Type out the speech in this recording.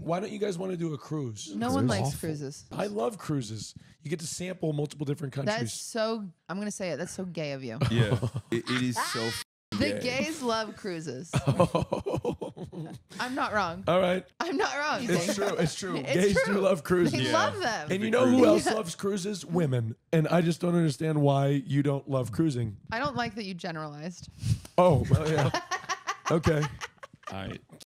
Why don't you guys want to do a cruise? No one likes cruises. I love cruises. You get to sample multiple different countries. That's so, I'm going to say it, that's so gay of you. Yeah, it is so The gays love cruises. I'm not wrong. All right. I'm not wrong. It's true. It's true. It's Gays true. do love cruises. They love them. And you know who else loves cruises? Women. And I just don't understand why you don't love cruising. I don't like that you generalized. Oh, well, yeah. Okay. All right.